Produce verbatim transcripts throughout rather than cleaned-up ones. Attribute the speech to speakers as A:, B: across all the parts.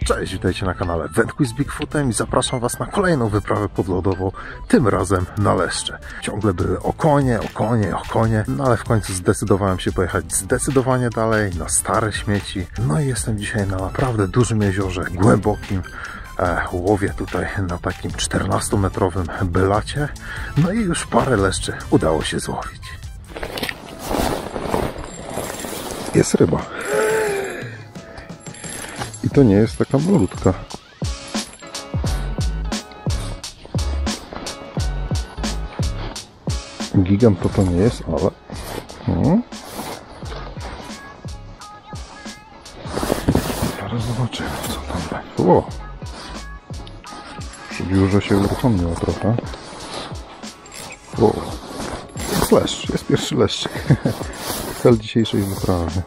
A: Cześć, witajcie na kanale Wędkuj z Bigfootem i zapraszam Was na kolejną wyprawę podlodową, tym razem na Leszcze. Ciągle były okonie, okonie, okonie, no ale w końcu zdecydowałem się pojechać zdecydowanie dalej, na stare śmieci. No i jestem dzisiaj na naprawdę dużym jeziorze, głębokim. E, łowię tutaj na takim czternastometrowym belacie, no i już parę leszczy udało się złowić. Jest ryba. I to nie jest taka malutka. Gigant to to nie jest, ale... Hmm. Zaraz zobaczymy, co tam będzie. O! Przy biurze się uruchomiło trochę. O! Jest leszcz, jest pierwszy leszczyk. Cel dzisiejszej wyprawy.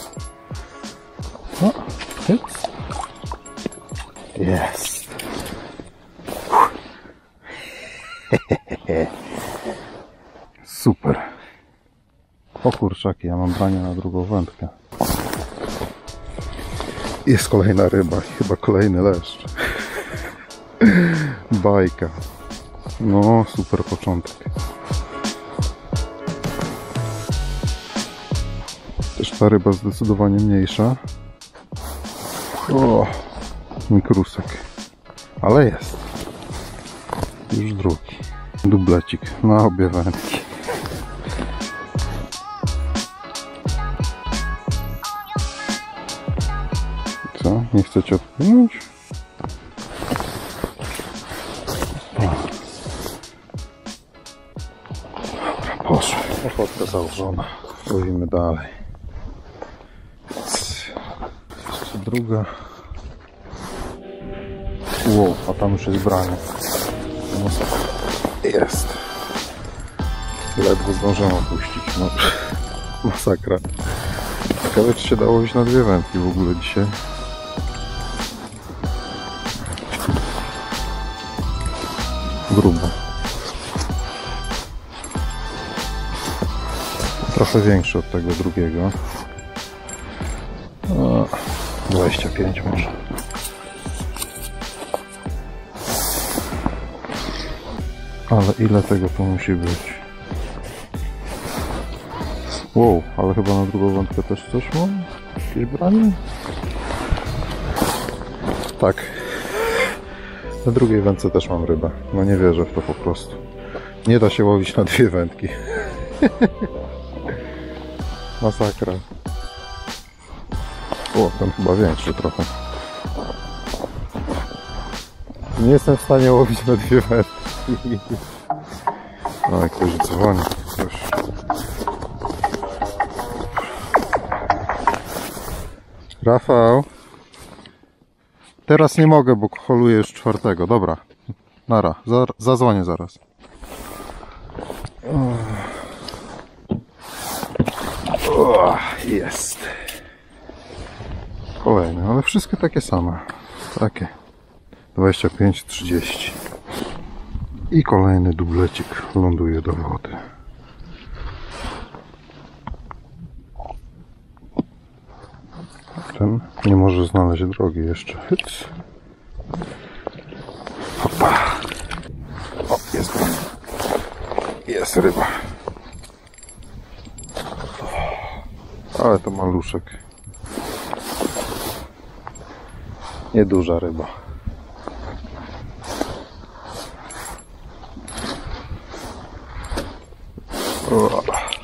A: O! Jest. Super. O kurczaki, ja mam branie na drugą wędkę. Jest kolejna ryba i chyba kolejny leszcz. Bajka. No, super początek. Też ta ryba zdecydowanie mniejsza. O, mikrusek. Ale jest. Już drugi. Dublecik na obie wędki. Co? Nie chcecie odpłynąć? Dobra, poszło. Ochotę założona. Łowimy dalej. Jeszcze druga. Wow, a tam już jest branie. Jest. Ledwo zdążyłem opuścić. No, masakra. Ciekawe, czy się dało iść na dwie wędki w ogóle dzisiaj. Grubo. Trochę większy od tego drugiego. No, dwadzieścia pięć może. Ale ile tego to musi być? Wow, ale chyba na drugą wędkę też coś mam? Jakieś branie? Tak. Na drugiej wędce też mam rybę. No nie wierzę w to po prostu. Nie da się łowić na dwie wędki. Masakra. O, ten chyba większy trochę. Nie jestem w stanie łowić na dwie wędki. O, jak ktoś dzwoni, coś. Rafał. Teraz nie mogę, bo holuję już czwartego. Dobra. Nara. Zadzwonię zaraz. O, jest. Kolejne, ale wszystkie takie same. Takie. dwadzieścia pięć trzydzieści. I kolejny dublecik ląduje do wody. Ten nie może znaleźć drogi jeszcze. Hyc. Hopa. O, jest ryba. Jest ryba. Ale to maluszek. Nieduża ryba. O,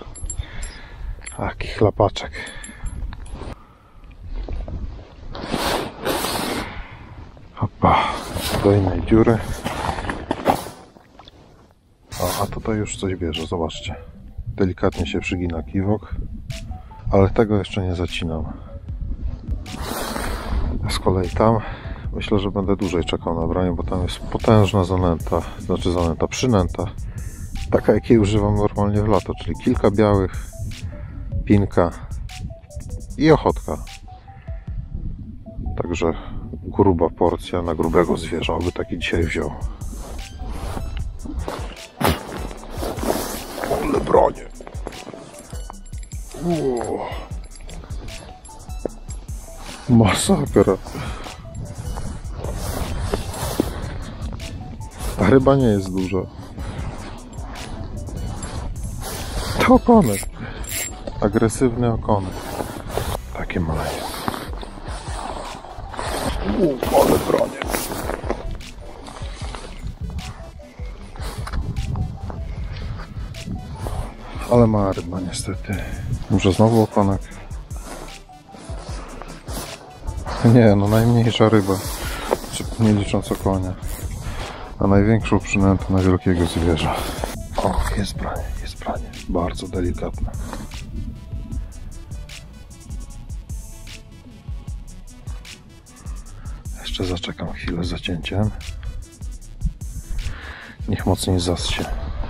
A: taki chlapaczek. Hopa, do innej dziury. O, a tutaj już coś bierze, zobaczcie. Delikatnie się przygina kiwok, ale tego jeszcze nie zacinam. Z kolei tam myślę, że będę dłużej czekał na branie, bo tam jest potężna zanęta, znaczy zanęta, przynęta. Taka, jakiej używam normalnie w lato, czyli kilka białych, pinka i ochotka. Także gruba porcja na grubego zwierza, aby taki dzisiaj wziął. Ale bronie! Uuu. Masakra! ryba nie jest duża. To okonek. Agresywny okonek. Takie maleje. Uuu, ale bronie. Ale mała ryba niestety. Może znowu okonek? Nie, no najmniejsza ryba. Nie licząc okonia. A największą przynętę na wielkiego zwierza. O, jest branie, jest branie. Bardzo delikatne. Jeszcze zaczekam chwilę z zacięciem. Niech mocniej zasie.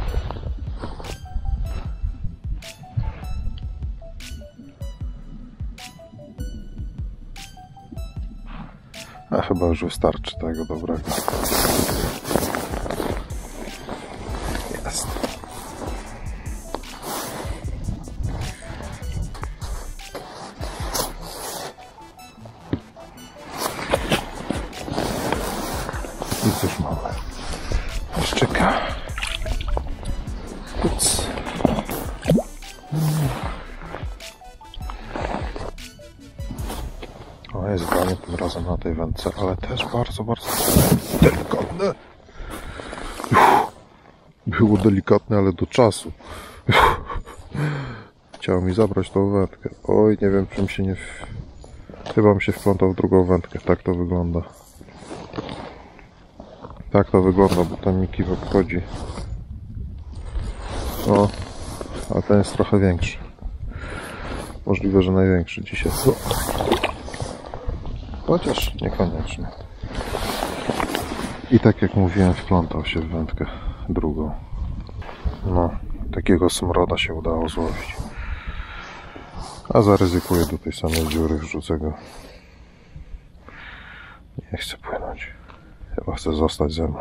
A: A chyba już wystarczy tego dobrego. Jest. I cóż mamy? Płaszczyka. Ups. O, jest branie tym razem na tej wędce, ale też bardzo, bardzo delikatne. Było delikatne, ale do czasu. Chciał mi zabrać tą wędkę. Oj, nie wiem, czym się nie... Chyba mi się wplątał w drugą wędkę. Tak to wygląda. Tak to wygląda, bo tam mi kiwek wchodzi. O, a ten jest trochę większy. Możliwe, że największy dzisiaj. O. Chociaż niekoniecznie. I tak jak mówiłem, wplątał się w wędkę drugą. No, takiego smroda się udało złowić. A zaryzykuję do tej samej dziury, wrzucę go. Nie chcę płynąć. Chyba chcę zostać ze mną.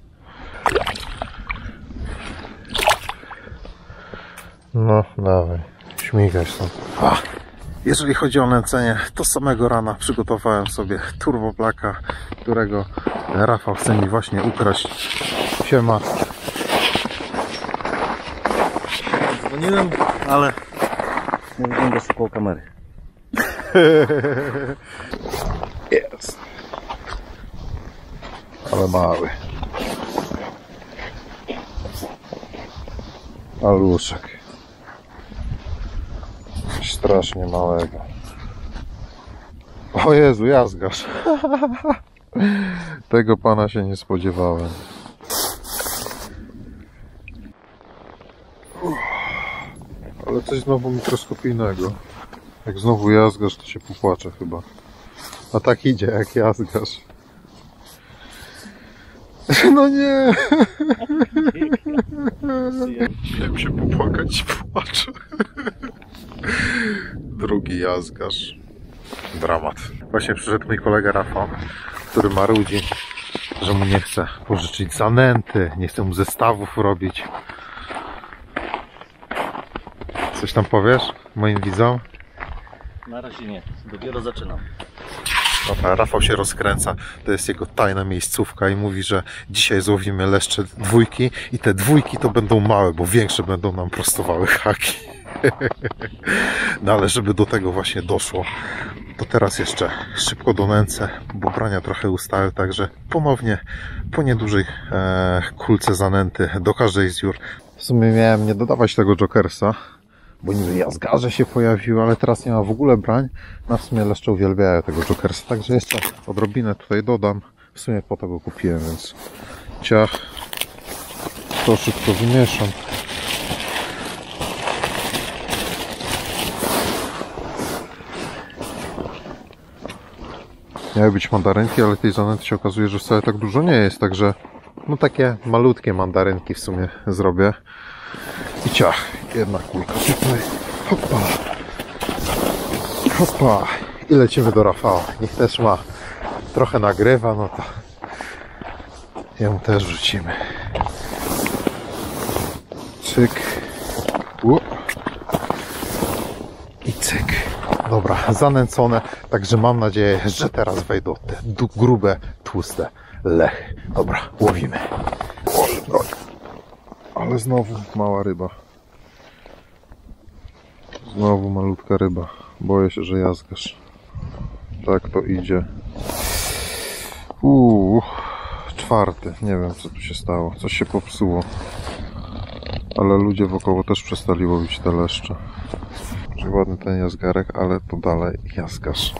A: No, dawaj. Śmigaj stąd. A, jeżeli chodzi o nęcenie, to z samego rana przygotowałem sobie Turbo Blacka, którego Rafał chce mi właśnie ukraść. Siema.
B: Dzwoniłem, ale nie wygląda szukał kamery.
A: Jest. Ale mały. Aluszek. Strasznie małego. O Jezu, jazgarz. Tego pana się nie spodziewałem. Ale coś znowu mikroskopijnego. Jak znowu jazgarz, to się popłaczę chyba. A tak idzie jak jazgarz. No nie! Miałem się popłakać i płaczę. Drugi jazgarz. Dramat. Właśnie przyszedł mój kolega Rafał, który marudzi, że mu nie chce pożyczyć zanęty, nie chce mu zestawów robić. Coś tam powiesz moim widzom?
B: Na razie nie, dopiero zaczynam.
A: Dobra, Rafał się rozkręca, to jest jego tajna miejscówka i mówi, że dzisiaj złowimy leszcze dwójki i te dwójki to będą małe, bo większe będą nam prostowały haki. No ale żeby do tego właśnie doszło, to teraz jeszcze szybko do nęce, bo brania trochę ustały, także ponownie po niedużej e, kulce zanęty do każdej z dziur. W sumie miałem nie dodawać tego jokersa, bo niby jazgarze się pojawiły, ale teraz nie ma w ogóle brań. No w sumie leszcze uwielbiają tego jokersa, także jeszcze odrobinę tutaj dodam. W sumie po to go kupiłem, więc ciach, to szybko wymieszam. Miały być mandarynki, ale tej zanęty się okazuje, że wcale tak dużo nie jest, także no takie malutkie mandarynki w sumie zrobię. I ciach, jedna kulka tutaj. Hopa. Hopa. I lecimy do Rafała. Niech też ma. Trochę nagrywa, no to jemu też rzucimy. Cyk. U. I cyk. Dobra, zanęcone. Także mam nadzieję, że teraz wejdą te grube, tłuste lechy. Dobra, łowimy. Oj. Ale znowu mała ryba. Znowu malutka ryba. Boję się, że jazgasz. Tak to idzie. Uuu, czwarty. Nie wiem, co tu się stało. Coś się popsuło. Ale ludzie wokoło też przestali łowić te leszcze. Ładny ten jazgarek, ale to dalej jazgasz.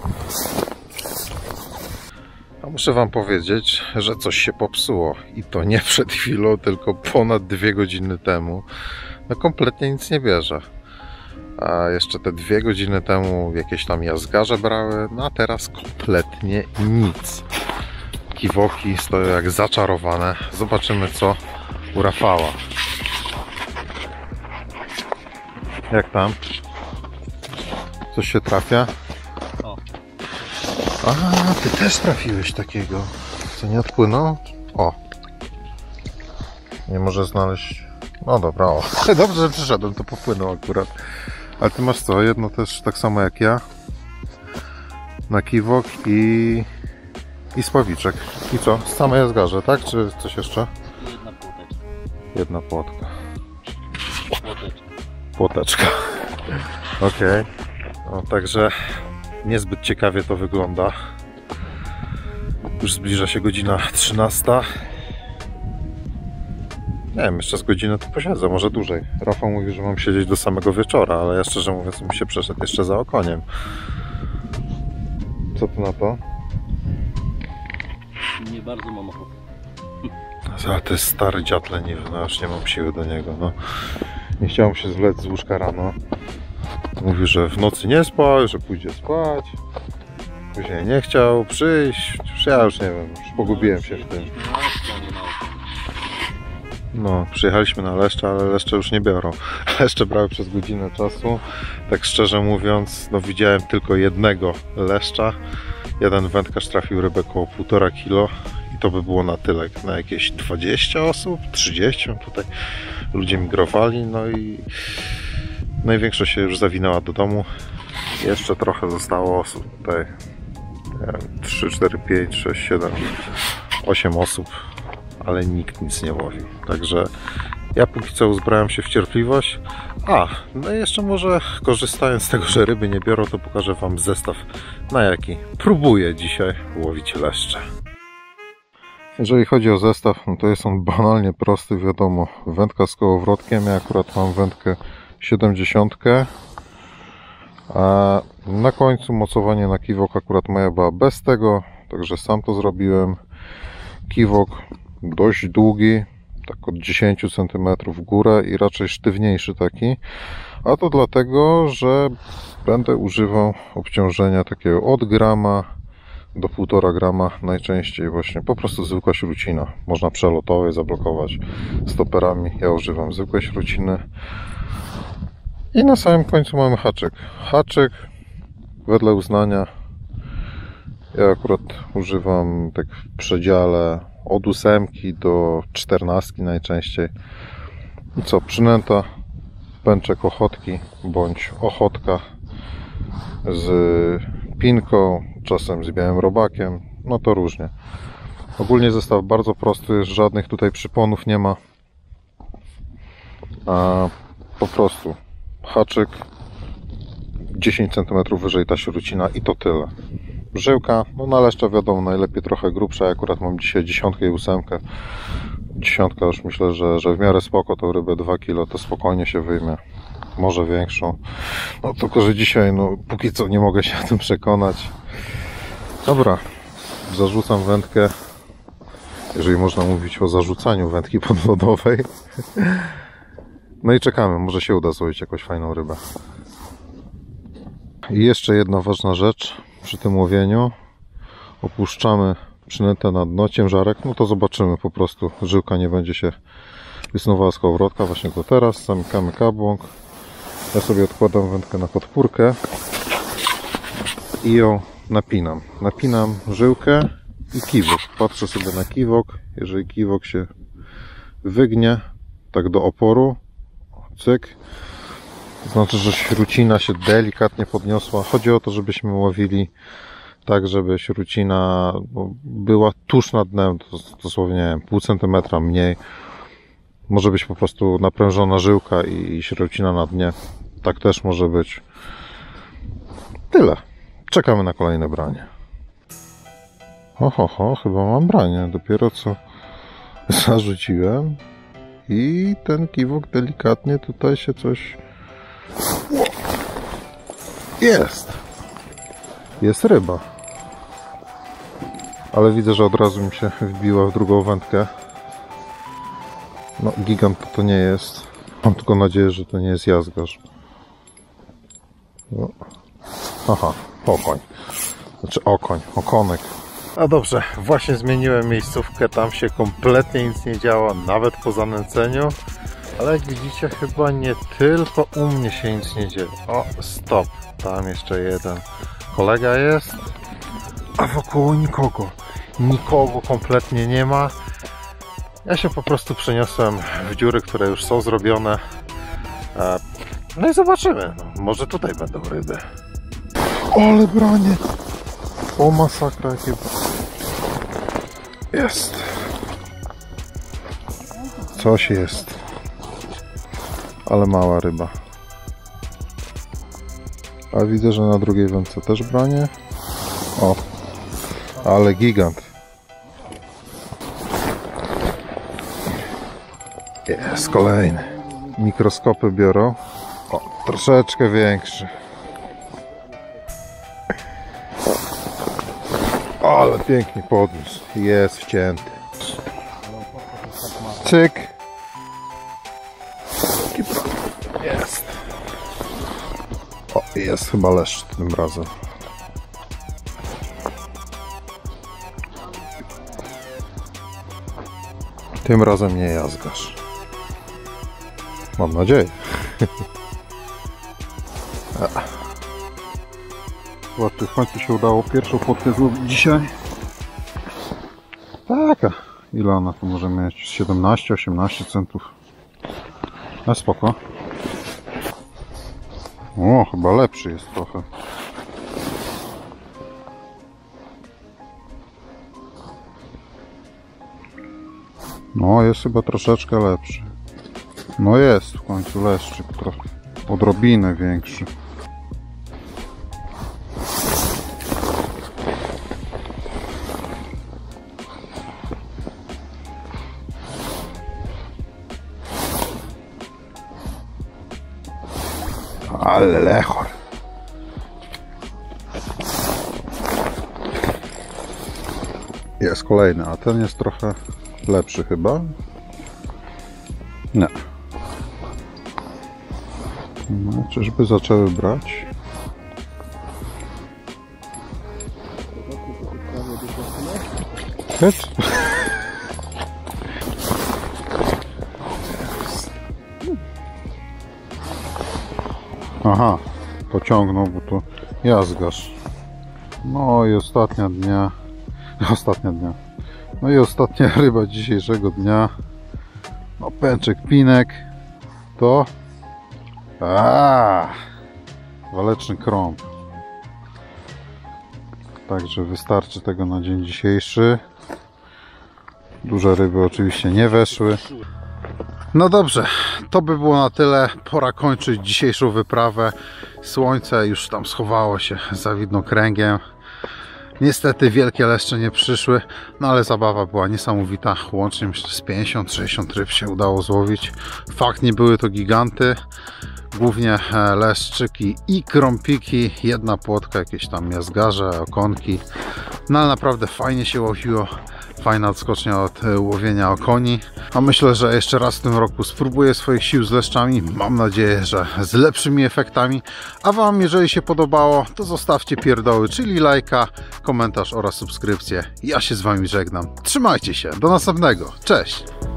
A: A muszę wam powiedzieć, że coś się popsuło. I to nie przed chwilą, tylko ponad dwie godziny temu. No kompletnie nic nie bierze. A jeszcze te dwie godziny temu jakieś tam jazgarze brały, no a teraz kompletnie nic. Kiwoki stoją jak zaczarowane. Zobaczymy, co u Rafała. Jak tam? Coś się trafia?
B: O.
A: A, ty też trafiłeś takiego. Co, nie odpłynął? O. Nie może znaleźć... No dobra, o. Dobrze, że przyszedłem, to popłynął akurat. Ale ty masz co? Jedno też tak samo jak ja. Na kiwok i... I spławiczek. I co? Same jazgarze, tak? Czy coś jeszcze?
B: Jedna płoteczka.
A: Jedna płotka.
B: Płoteczka.
A: Płoteczka. Okej. Okay. No, także niezbyt ciekawie to wygląda. Już zbliża się godzina trzynasta. Nie wiem, jeszcze z godzinę tu posiedzę, może dłużej. Rafał mówi, że mam siedzieć do samego wieczora, ale ja szczerze mówiąc bym się przeszedł jeszcze za okoniem. Co tu na to?
B: Nie bardzo mam ochotę.
A: Ale to jest stary dziad leniwy, no już nie mam siły do niego. No. Nie chciałem się zwlec z łóżka rano. Mówi, że w nocy nie spał, że pójdzie spać. Później nie chciał przyjść. Ja już nie wiem, już pogubiłem się w tym. No, przyjechaliśmy na leszcze, ale leszcze już nie biorą. Leszcze brały przez godzinę czasu. Tak szczerze mówiąc, no widziałem tylko jednego leszcza. Jeden wędkarz trafił rybę około półtora kilo i to by było na tyle. Na jakieś dwadzieścia osób, trzydzieści tutaj ludzie migrowali, no i największość się już zawinęła do domu. Jeszcze trochę zostało osób tutaj. trzy, cztery, pięć, sześć, siedem, osiem osób, ale nikt nic nie łowi. Także ja póki co uzbrałem się w cierpliwość. A, no i jeszcze może korzystając z tego, że ryby nie biorą, to pokażę wam zestaw, na jaki próbuję dzisiaj łowić leszcze. Jeżeli chodzi o zestaw, no to jest on banalnie prosty, wiadomo. Wędka z kołowrotkiem, ja akurat mam wędkę siedemdziesiątkę. A na końcu mocowanie na kiwok akurat moja była bez tego, także sam to zrobiłem. Kiwok dość długi, tak od dziesięć centymetrów w górę i raczej sztywniejszy taki. A to dlatego, że będę używał obciążenia takiego od grama do półtora grama, najczęściej właśnie po prostu zwykła śrucina. Można przelotowej zablokować stoperami. Ja używam zwykłej śruciny. I na samym końcu mamy haczyk. Haczyk wedle uznania. Ja akurat używam tak w przedziale od ósemki do czternastki najczęściej. I co? Przynęta, pęczek ochotki bądź ochotka z pinką, czasem z białym robakiem. No to różnie. Ogólnie zestaw bardzo prosty, żadnych tutaj przyponów nie ma. A po prostu haczyk, dziesięć centymetrów wyżej ta śrucina i to tyle. Żyłka, no na leszcze wiadomo, najlepiej trochę grubsza. Ja akurat mam dzisiaj dziesiątkę i ósemkę. Dziesiątka już myślę, że, że w miarę spoko, to rybę dwa kilo to spokojnie się wyjmie. Może większą. No tylko, że dzisiaj no póki co nie mogę się o tym przekonać. Dobra, zarzucam wędkę. Jeżeli można mówić o zarzucaniu wędki podlodowej. No i czekamy, może się uda złowić jakąś fajną rybę. I jeszcze jedna ważna rzecz przy tym łowieniu. Opuszczamy przynętę na dno, ciężarek, no to zobaczymy po prostu. Żyłka nie będzie się wysnuwała z kołowrotka. Właśnie go teraz. Zamykamy kabłąk. Ja sobie odkładam wędkę na podpórkę i ją napinam. Napinam żyłkę i kiwok. Patrzę sobie na kiwok. Jeżeli kiwok się wygnie tak do oporu, cyk, to znaczy, że śrucina się delikatnie podniosła. Chodzi o to, żebyśmy łowili tak, żeby śrucina była tuż nad dnem, dosłownie nie wiem, pół centymetra mniej. Może być po prostu naprężona żyłka i, i śrocina na dnie. Tak też może być. Tyle. Czekamy na kolejne branie. Oho, ho, chyba mam branie. Dopiero co zarzuciłem. I ten kiwok delikatnie tutaj się coś... Jest! Jest ryba. Ale widzę, że od razu mi się wbiła w drugą wędkę. No, gigant to, to nie jest. Mam tylko nadzieję, że to nie jest jazgarz. No. Aha, okoń. Znaczy okoń, okonek. A dobrze, właśnie zmieniłem miejscówkę. Tam się kompletnie nic nie działa, nawet po zanęceniu. Ale jak widzicie, chyba nie tylko u mnie się nic nie dzieje. O, stop. Tam jeszcze jeden kolega jest. A wokoło nikogo. Nikogo kompletnie nie ma. Ja się po prostu przeniosłem w dziury, które już są zrobione. No i zobaczymy. No, może tutaj będą ryby. Ale branie! O masakra, jakie... Jest. Coś jest. Ale mała ryba. A widzę, że na drugiej wędce też branie. O, ale gigant. Jest kolejny. Mikroskopy biorą. O, troszeczkę większy. Ale pięknie podniósł. Jest wcięty. Cyk. Jest. O, jest chyba leszcz tym razem. Tym razem nie jazgasz. Mam nadzieję. Zobaczcie, w końcu się udało pierwszą płotkę złowić dzisiaj. Taka. Ile ona tu może mieć? siedemnaście osiemnaście centów. No spoko. O, chyba lepszy jest trochę. No, jest chyba troszeczkę lepszy. No jest w końcu leszczyk, trochę odrobinę większy. Ale lechor. Jest kolejny, a ten jest trochę lepszy chyba. Nie. No, czyżby zaczęły brać? Hec? Aha, pociągnął, bo to jazgasz. No i ostatnia dnia. Ostatnia dnia. No i ostatnia ryba dzisiejszego dnia. No pęczek pinek. To A, waleczny krąg. Także wystarczy tego na dzień dzisiejszy. Duże ryby oczywiście nie weszły. No dobrze, to by było na tyle. Pora kończyć dzisiejszą wyprawę. Słońce już tam schowało się za widnokręgiem. Niestety wielkie leszcze nie przyszły, no ale zabawa była niesamowita. Łącznie myślę z pięćdziesiąt sześćdziesiąt ryb się udało złowić. Fakt, nie były to giganty. Głównie leszczyki i krąpiki. Jedna płotka, jakieś tam jazgarze, okonki. No ale naprawdę fajnie się łowiło. Fajna odskocznia od łowienia okoni. A myślę, że jeszcze raz w tym roku spróbuję swoich sił z leszczami. Mam nadzieję, że z lepszymi efektami. A Wam, jeżeli się podobało, to zostawcie pierdoły, czyli lajka, komentarz oraz subskrypcję. Ja się z Wami żegnam. Trzymajcie się. Do następnego. Cześć!